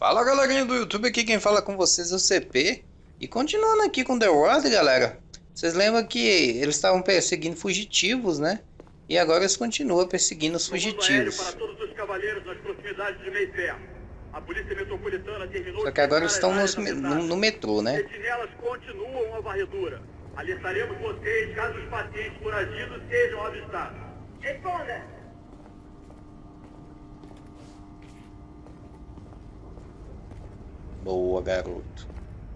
Fala galerinha do YouTube, aqui quem fala com vocês é o CP. E continuando aqui com The World, galera. Vocês lembram que eles estavam perseguindo fugitivos, né? E agora eles continuam perseguindo os fugitivos. Para todos os cavaleiros nas proximidades de Mayfair. A polícia metropolitana terminou. Só que agora eles estão no metrô, né? Sentinelas continuam a varredura. Alertaremos vocês caso os pacientes foragidos sejam avistados. Responda. Boa, garoto.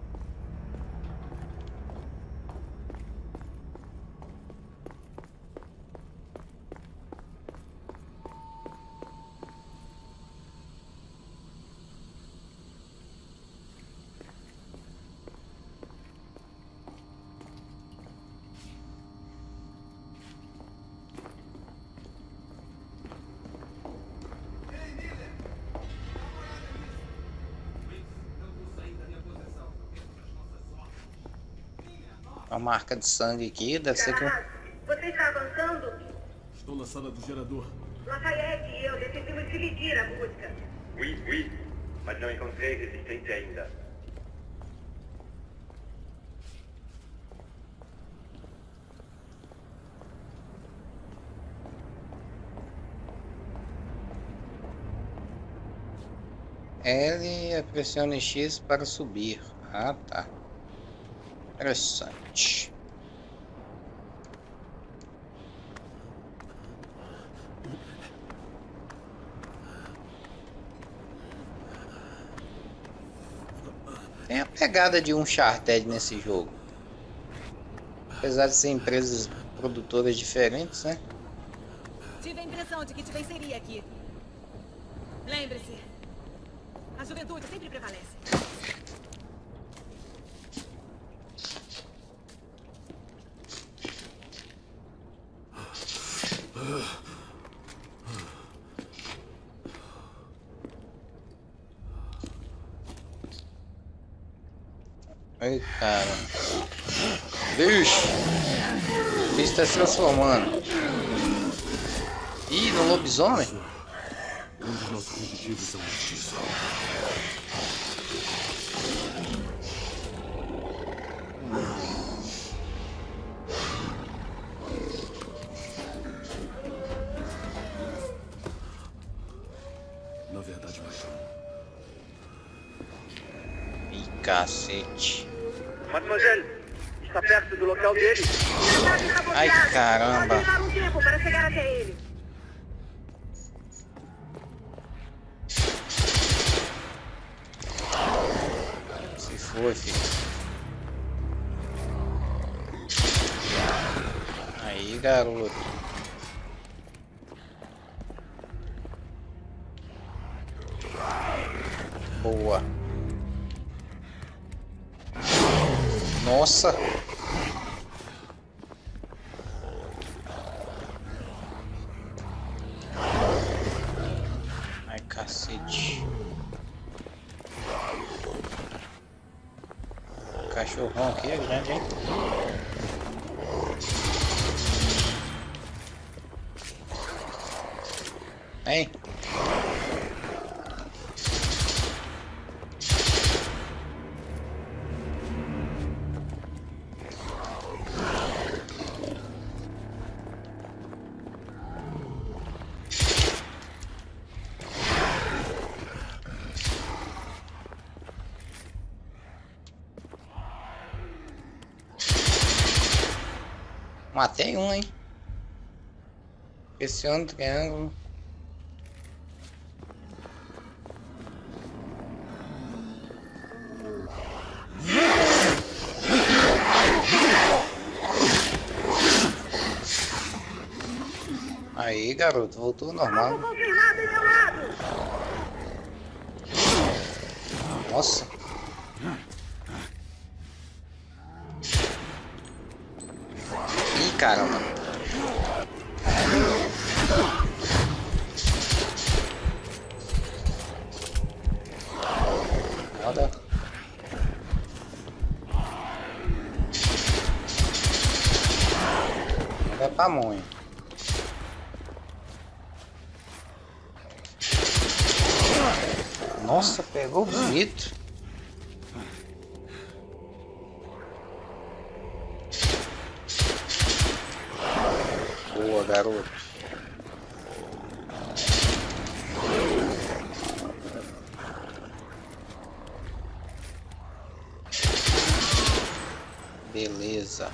A marca de sangue aqui, deve ser que... Você está avançando? Estou na sala do gerador. Lafayette e eu decidimos dividir a busca. Oui, mas não encontrei resistência ainda. L, pressione X para subir. Ah, tá. Interessante. Tem a pegada de Uncharted nesse jogo. Apesar de ser empresas produtoras diferentes, né? Tive a impressão de que te venceria aqui. Lembre-se, a juventude sempre prevalece. Ai, cara. Vixe. O bicho tá se transformando. Ih, no lobisomem? Um dos nossos fugitivos é um mestiço. Na verdade, mais um. Ih, cacete. Mademoiselle, está perto do local dele. Ai, caramba. Pode levar um tempo para chegar até ele. Se foi, filho. Aí, garoto. Boa. Nossa. Ai, cacete. O cachorrão aqui é grande, hein? Hein? Matei um, hein? Pressiona o triângulo. Aí, garoto, voltou ao normal. Confirmado em meu lado. Nossa. Ih, caramba. Nada. Nada pamonha. Nossa, pegou bonito. Boa, garoto. Beleza.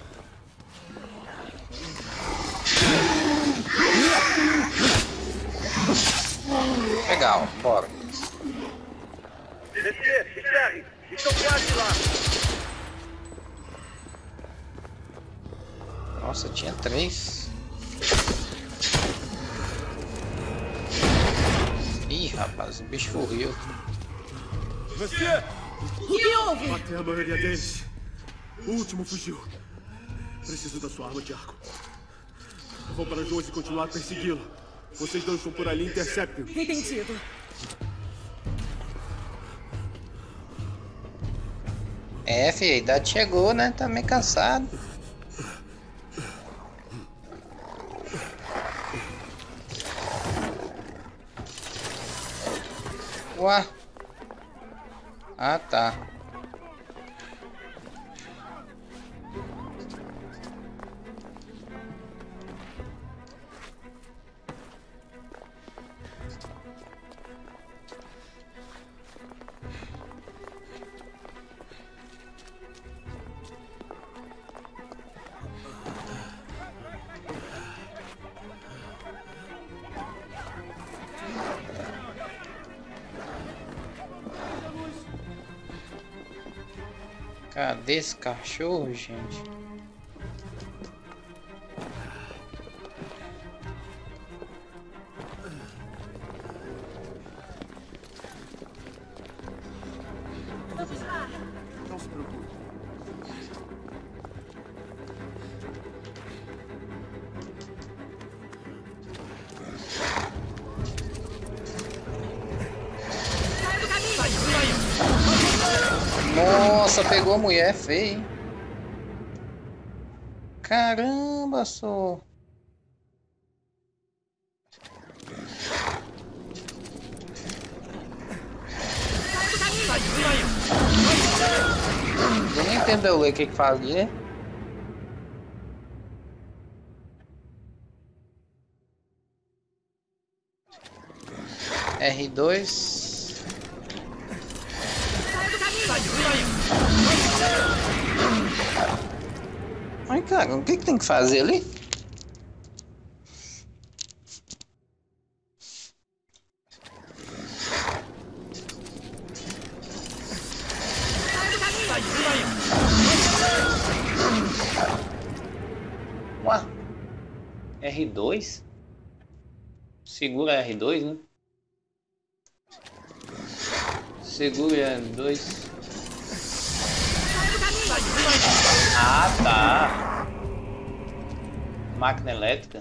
Legal, bora. Descer, encerre. Estão quase lá. Nossa, tinha 3. Ih, rapaz, o bicho fugiu. Você! O que houve? Matei a maioria deles. O último fugiu. Preciso da sua arma de arco. Vou para Jones e continuar a persegui-lo. Vocês dois estão por ali, interceptem-o. Entendido. É, filho, a idade chegou, né? Tá meio cansado. Ué. Ah, tá. Cadê esse cachorro, gente? Vamos lá. Não se preocupe. Sai do caminho. Nossa, pegou a mulher feia, hein? Caramba, só. Eu nem entendeu ler o que fazia. R2. Ai, cara, o que tem que fazer ali? Ué, R2? Segura R2, né? Segura R2. Ah, tá. Máquina elétrica.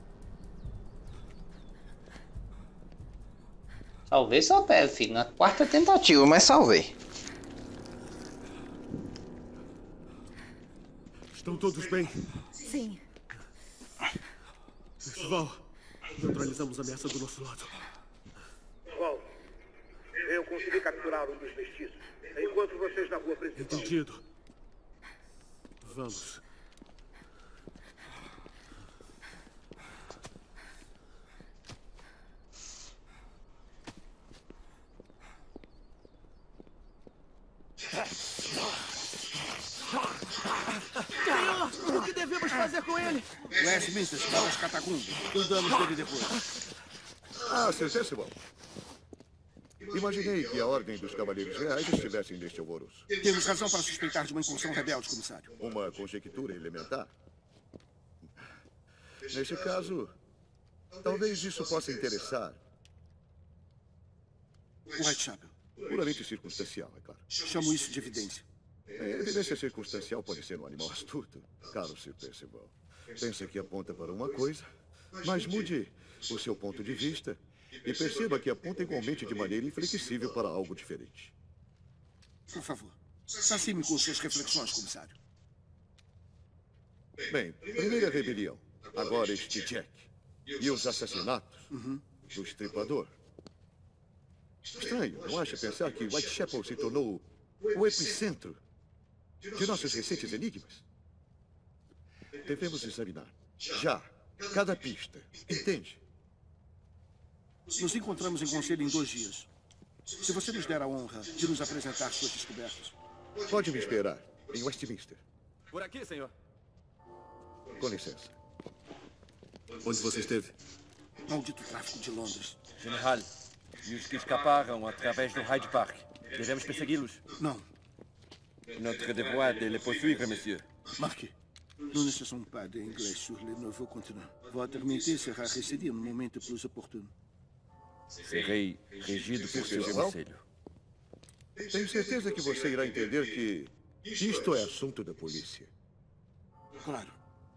Salvei sua pele, filho. Na quarta tentativa, mas salvei. Estão todos bem? Sim. Val, neutralizamos a ameaça do nosso lado. Qual? Eu consegui capturar um dos mestiços. Enquanto vocês na rua principal. Entendido. Vamos. Senhor, o que devemos fazer com ele? Westminster está nas catacumbas. Cuidamos dele depois. Ah, Sr. Percival. Imaginei que a Ordem dos Cavaleiros Reais estivessem neste alvoroço. Temos razão para suspeitar de uma incursão rebelde, comissário. Uma conjectura elementar? Neste caso, talvez isso possa interessar. Whitechapel. Puramente circunstancial, é claro. Chamo isso de evidência. Evidência circunstancial pode ser um animal astuto, caro Sr. Percival. Pensa que aponta para uma coisa, mas mude o seu ponto de vista e perceba que aponta igualmente de maneira inflexível para algo diferente. Por favor, sacie-me com suas reflexões, comissário. Bem, primeira rebelião. Agora este Jack. E os assassinatos do Estripador. Estranho, não acha pensar que Whitechapel se tornou o epicentro de nossos recentes enigmas? Devemos examinar, já, cada pista, entende? Nos encontramos em conselho em 2 dias. Se você nos der a honra de nos apresentar suas descobertas. Pode me esperar, em Westminster. Por aqui, senhor. Com licença. Onde você esteve? Maldito tráfico de Londres. General, e os que escaparam através do Hyde Park? Devemos persegui-los? Não. Notre devoir de les poursuivre, monsieur. Marquez. Nous ne cessons pas d'anglais sur le nouveau continent. Votre amitié sera récédée no momento plus opportuno. Serei regido por seu Percival? conselho. Tenho certeza que você irá entender que isto é assunto da polícia. Claro.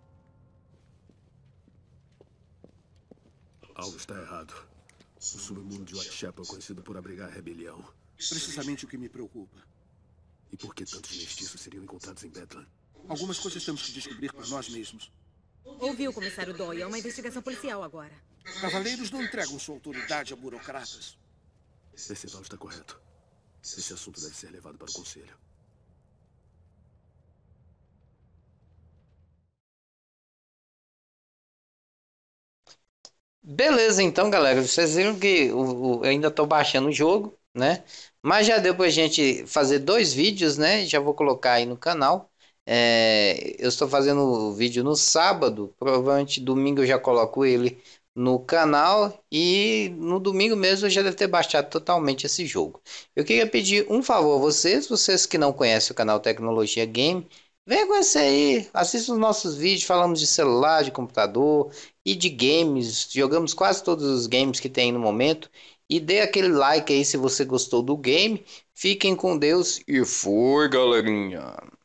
Algo está errado. O submundo de Whitechapel é conhecido por abrigar a rebelião. Precisamente o que me preocupa. E por que tantos mestiços seriam encontrados em Bedlam? Algumas coisas temos que descobrir por nós mesmos. Ouviu, comissário Doyle? É uma investigação policial agora. Cavaleiros não entregam sua autoridade a burocratas. Percival está correto. Esse assunto deve ser levado para o conselho. Beleza, então, galera. Vocês viram que eu ainda tô baixando o jogo, né? Mas já deu pra gente fazer 2 vídeos, né? Já vou colocar aí no canal. Eu estou fazendo o vídeo no sábado. Provavelmente domingo eu já coloco ele no canal. E no domingo mesmo eu já devo ter baixado totalmente esse jogo. Eu queria pedir um favor a vocês que não conhecem o canal Tecnologia Game. Venha conhecer aí, assista os nossos vídeos, falamos de celular, de computador e de games. Jogamos quase todos os games que tem no momento. E dê aquele like aí se você gostou do game. Fiquem com Deus e fui, galerinha!